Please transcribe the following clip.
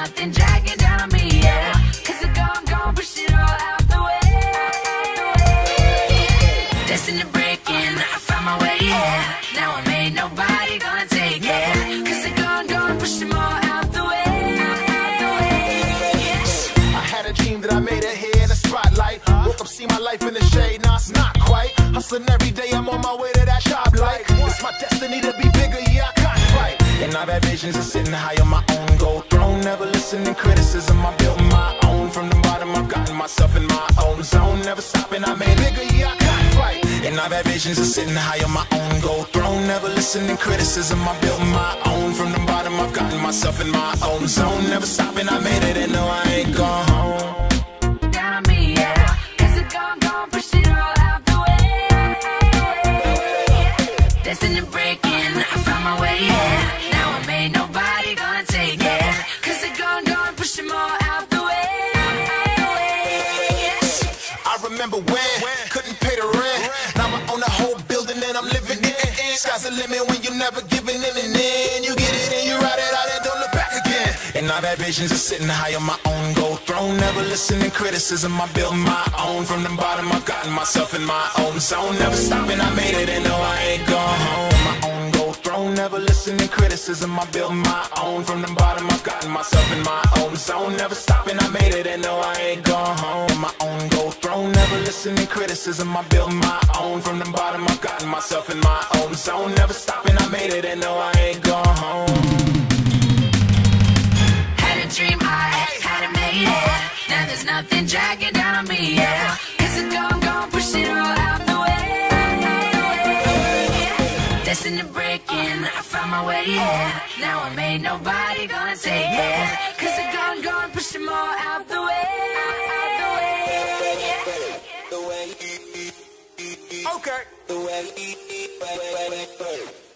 nothing dragging down on me, yeah. Cause I'm gone, push it all out the way. Destined to break in, I found my way, yeah. Now I ain't nobody gonna take it. Cause I'm gone, push them all out the way. I had a dream that I made it here in the spotlight. Woke up, see my life in the shade, nah, it's not quite. Hustling every day, I'm on my way to that job light. It's my destiny to be bigger, yeah, I can't fight. And I've had visions of sitting high on my own gold throne. Never listening criticism, I built my own. From the bottom, I've gotten myself in my own zone. Never stopping, I made bigger, yeah, I can't fight. And I've had visions of sitting high on my own gold throne. Never listening criticism, I built my own. From the bottom, I've gotten myself in my own zone. Never stopping, I made it, and no, I ain't gone home. Down on me, yeah. Cause I'm gone, push it all out the way. Destined to break in, I found my way, yeah. Now I ain't nobody gonna take it. Cause I'm gone, push them all out the way. I remember when couldn't pay the rent. Now I own a whole building and I'm living in it. Sky's the limit when you're never giving in, and then you get it and you ride it out and don't look back again. And I've had visions of sitting high on my own gold throne. Never listening criticism, I built my own. From the bottom, I've gotten myself in my own zone. Never stopping, I made it, and no, I ain't gone home. My own gold throne, never listening criticism, I built my own. From the bottom, I've gotten myself in my own zone. Never stopping, I made it, and no, I ain't gone home. My own gold throne, never listening criticism, I built my own. From the bottom, I've gotten myself in my own zone. Never stopping, I made it, and no, I ain't gone home. Had a dream, I had it made it. Now there's nothing dragging down on me, yeah. Cause I'm gone, push it all out the way. Destined to break in, I found my way, yeah. Now I ain't nobody gonna take it. Cause I'm gone, push them all out the way. Okay.